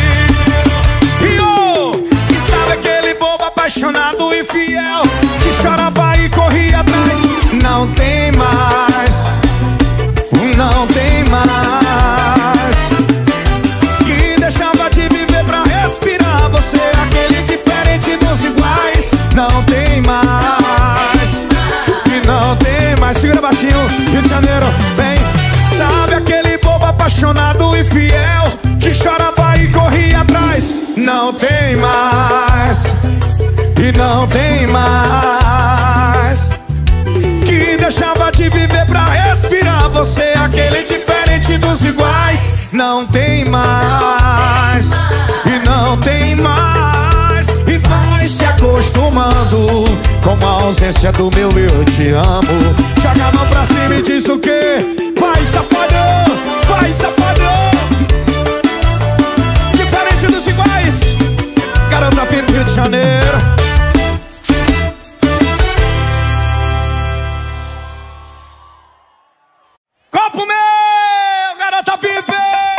E sabe aquele bobo apaixonado e fiel que chorava e corria atrás? Não tem mais, não tem mais. Que deixava de viver pra respirar. Você é aquele diferente dos iguais. Não tem mais, e não tem mais. Segura baixinho, Rio de Janeiro, vem. Sabe aquele bobo apaixonado e fiel que chorava e corria atrás? Não tem mais, e não tem mais. Que deixava de viver pra respirar. Você é aquele diferente dos iguais. Não tem mais, e não tem mais. E vai se acostumando com a ausência do meu eu te amo. Joga a mão pra cima e diz o quê? Vai safadão, vai safadão. Diferente dos iguais. Garota firme, Rio de Janeiro. Copo meu, garota vive.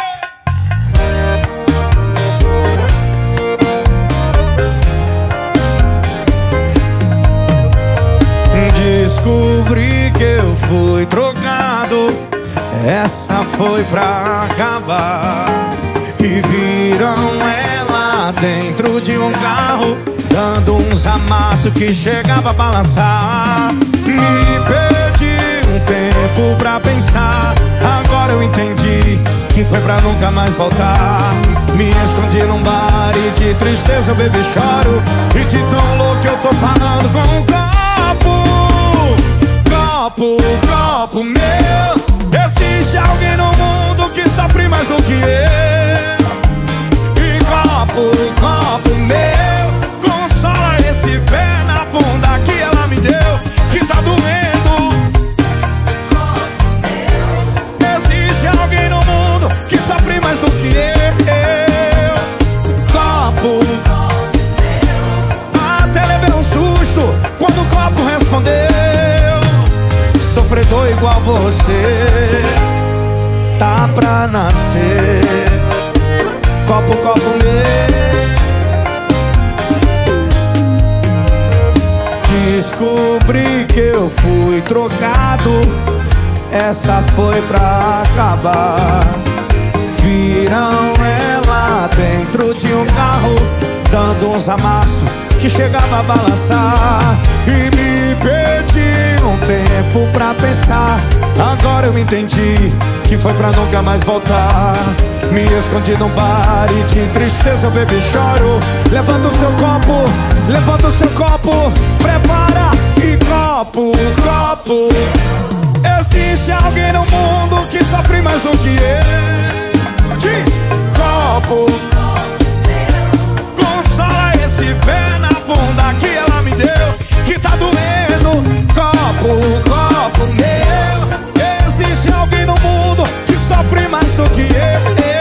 Descobri que eu fui trocado. Essa foi pra acabar. E viram ela dentro de um carro, dando uns amassos que chegava a balançar. Me perdi um tempo pra pensar. Agora eu entendi que foi pra nunca mais voltar. Me escondi num bar e de tristeza eu bebi choro. E de tão louco eu tô falando com um copo. Copo, copo meu. Existe alguém no mundo que sofre mais do que eu. E copo, copo meu, consola esse pé na bunda que ela me deu, que tá doendo. Existe alguém no mundo que sofre mais do que eu. Copo, até levei um susto quando o copo respondeu. Sofredor igual você, tá pra nascer. Copo, copo meu. Descobri que eu fui trocado. Essa foi pra acabar. Viram ela dentro de um carro, dando uns amassos que chegava a balançar. E me perdi um tempo pra pensar. Agora eu entendi que foi pra nunca mais voltar. Me escondi num bar e de tristeza eu bebi choro. Levanta o seu copo, levanta o seu copo, prepara e copo, copo. Existe alguém no mundo que sofre mais do que eu. Diz, copo, consola esse pé na bunda que ela me deu, que tá doendo. Copo, copo meu. Existe alguém no mundo que sofre mais do que eu.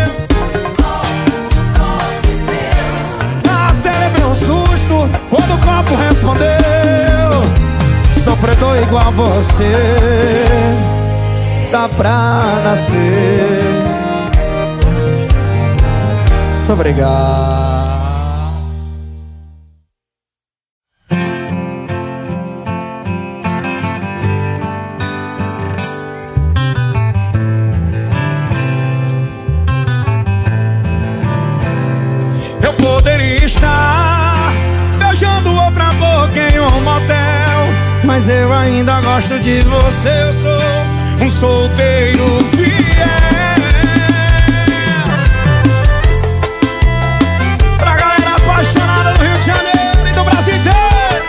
Até levei um susto quando o copo respondeu. Sofredor igual você, tá pra nascer. Muito obrigado. Eu poderia estar beijando outra boca em um motel, mas eu ainda gosto de você. Eu sou um solteiro fiel. Pra galera apaixonada do Rio de Janeiro e do Brasil inteiro.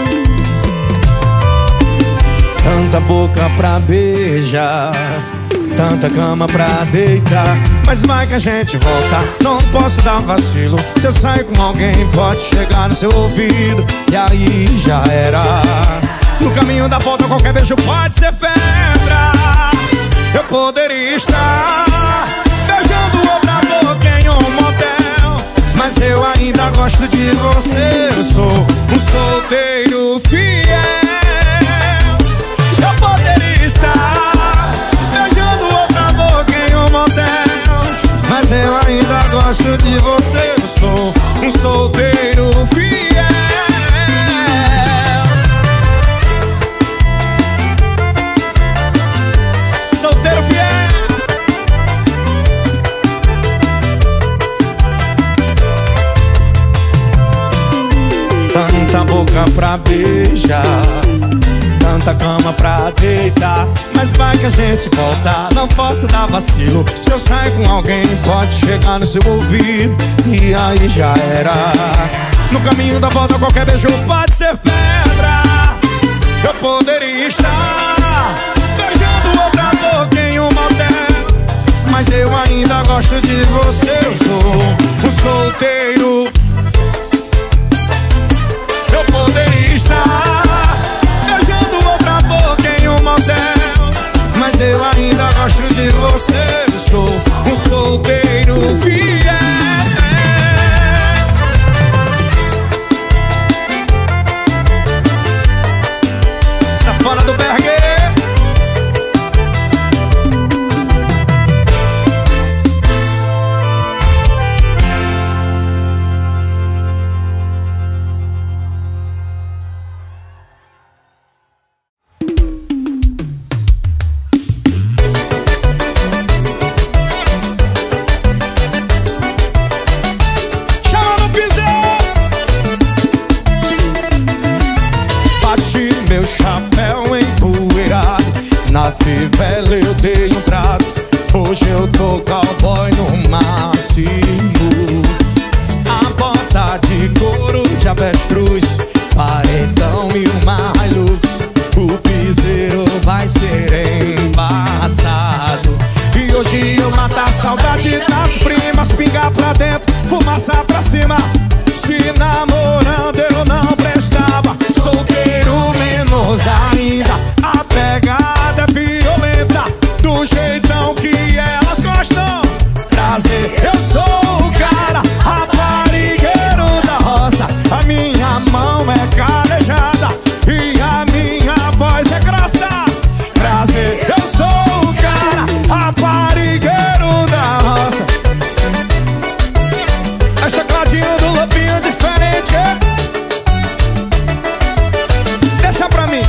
Tanta boca pra beijar, tanta cama pra deitar, mas vai que a gente volta. Não posso dar vacilo. Se eu sair com alguém, pode chegar no seu ouvido, e aí já era. No caminho da volta, qualquer beijo pode ser pedra. Eu poderia estar beijando outra boca em um motel, mas eu ainda gosto de você. Eu sou um solteiro fiel. Eu poderia estar beijando outra boca em um motel, mas eu ainda gosto de você. Eu sou um solteiro fiel. Solteiro fiel. Tanta boca pra beijar, tanta cama pra deitar, mas vai que a gente volta. Não posso dar vacilo. Se eu sair com alguém, pode chegar no seu ouvido, e aí já era. No caminho da volta, qualquer beijo pode ser pedra. Eu poderia estar beijando outra boca em um motel, mas eu ainda gosto de você. Eu sou um solteiro. Eu poderia estar beijando outra boca em um motel, mas eu ainda gosto de você. Eu sou um solteiro fiel. Safona do Berger. Meu chapéu empoeirado, na fivela eu dei um trato. Hoje eu tô cowboy no máximo. A bota de couro de avestruz, paredão e uma Hilux. O piseiro vai ser embaçado. E hoje eu mato a saudade das primas, pingar pra dentro, fumaça pra cima. Se namorando eu não prestava, solteiro menos ainda. A pegada é violenta, do jeitão que elas gostam. Prazer, eu sou o cara, raparigueiro da roça. A minha mão é calejada e a minha voz é grossa. Prazer, eu sou o cara, raparigueiro da roça. É tecladinho do Lobinho diferente. Deixa pra mim.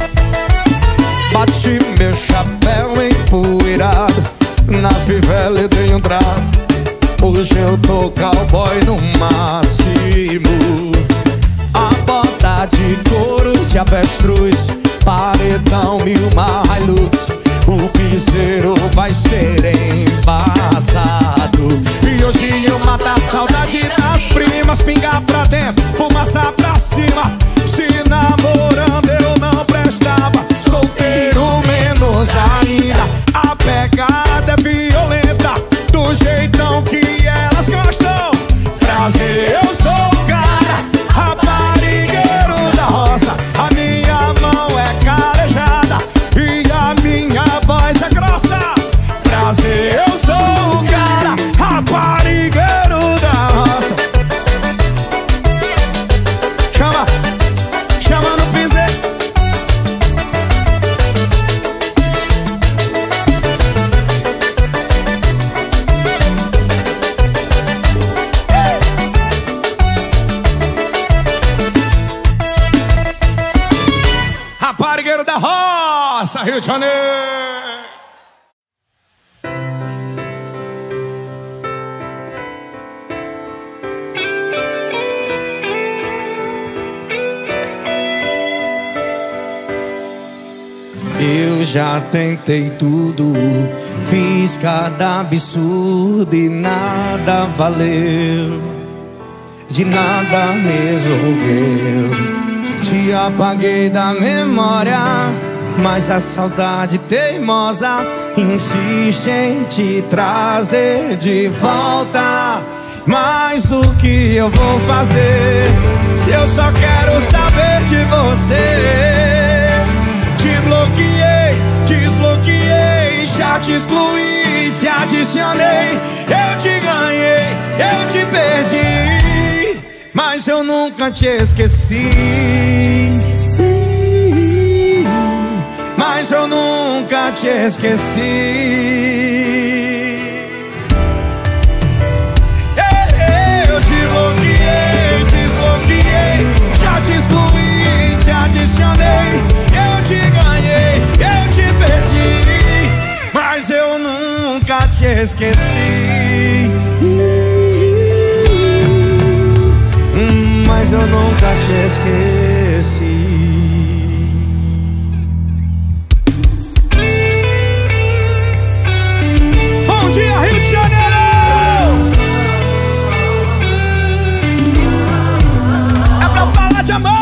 Bati meu chapéu empoeirado, na fivela eu dei um trato. Hoje eu tô cowboy no máximo. A bota de couro de avestruz, paredão e uma Hilux. O piseiro vai ser embaçado. E hoje eu mato a saudade das primas, pingar pra dentro, fumaça pra cima. Se namorando eu não prestava, solteiro menos ainda. A pegada é violenta, do jeitão que elas gostam. Prazer, eu sou o cara, raparigueiro da roça. A minha mão é calejada e a minha voz é grossa. Prazer, eu sou o cara, raparigueiro da roça. Chama, chama no piseiro. Raparigueiro da roça, Rio de Janeiro. Eu já tentei tudo, fiz cada absurdo e nada valeu, de nada resolveu. Te apaguei da memória, mas a saudade teimosa insiste em te trazer de volta. Mas o que eu vou fazer se eu só quero saber de você? Te bloqueei, desbloqueei, já te excluí, te adicionei. Eu te ganhei, eu te perdi, mas eu nunca te esqueci. Mas eu nunca te esqueci. Eu te bloqueei, desbloqueei, já te excluí, te adicionei. Eu te ganhei, eu te perdi, mas eu nunca te esqueci. Mas eu nunca te esqueci. Bom dia, Rio de Janeiro! É pra falar de amor!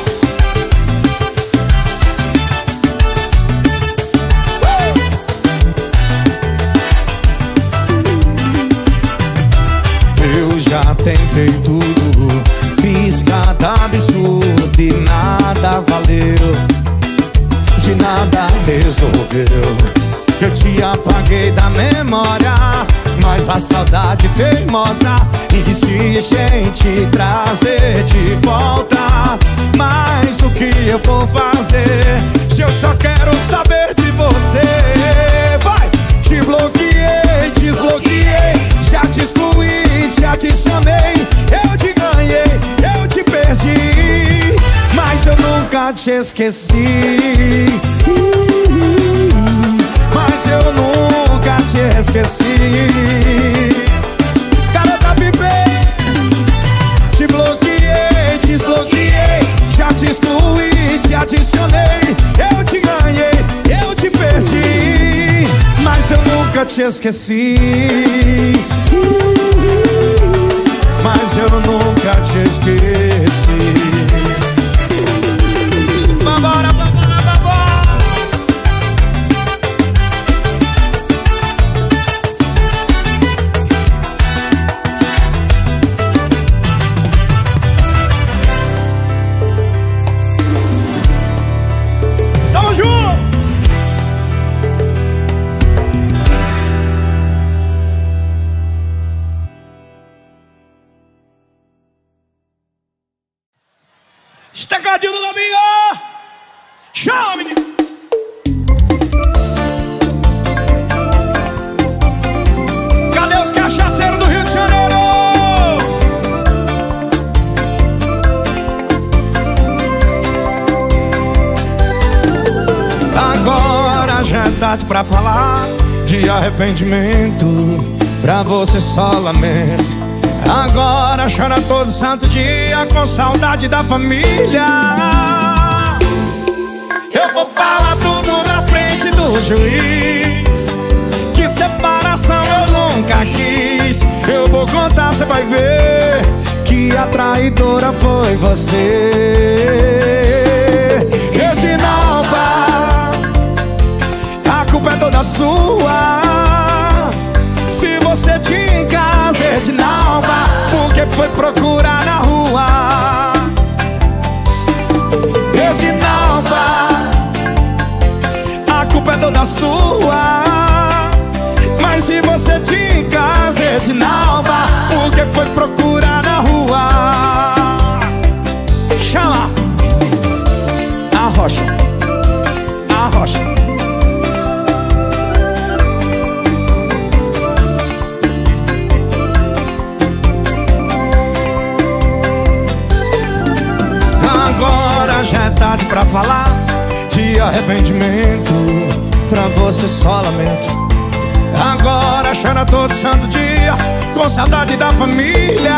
Eu já tentei tudo, fiz cada absurdo e nada valeu, de nada resolveu. Eu te apaguei da memória, mas a saudade teimosa insiste em te trazer de volta. Mas o que eu vou fazer se eu só quero saber de você? Vai! Te bloqueei, desbloqueei, já te excluí, te adicionei. Eu te ganhei, eu te perdi, mas eu nunca te esqueci. Mas eu nunca te esqueci. Garota Viver, te bloqueei, desbloqueei, já te excluí, te adicionei. Eu te ganhei, eu te perdi, mas eu nunca te esqueci. Mas eu nunca te esqueci. Vambora, vambora, vambora. Estacadinho do Lobinho! Chama, menino! Cadê os cachaceiros do Rio de Janeiro? Agora já é tarde pra falar de arrependimento, pra você só lamento. Agora chora todo santo dia com saudade da família. Eu vou falar tudo na frente do juiz, que separação eu nunca quis. Eu vou contar, cê vai ver que a traidora foi você. Reginalva, a culpa é toda sua. Se você tinha em casa, Edinalva, porque foi procurar na rua. Edinalva, a culpa é toda sua. Mas se você tinha em casa, Edinalva, porque foi procurar na rua. Chama a Rocha, a Rocha. Agora já é tarde pra falar de arrependimento, pra você só lamento. Agora chora todo santo dia com saudade da família.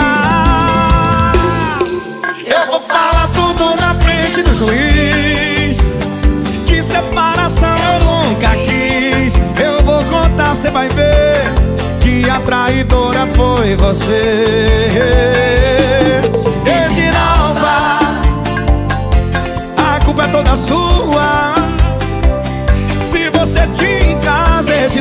Eu vou falar tudo na frente do juiz, que separação eu nunca quis. Eu vou contar, cê vai ver que a traidora foi você. Edinalva, a culpa é toda sua. Se você tinha em casa,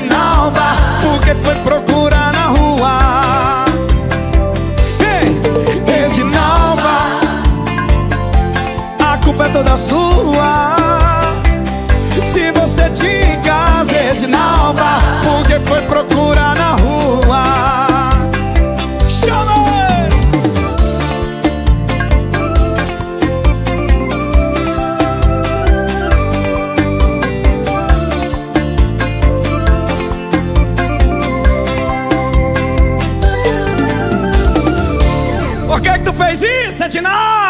isso é de nós.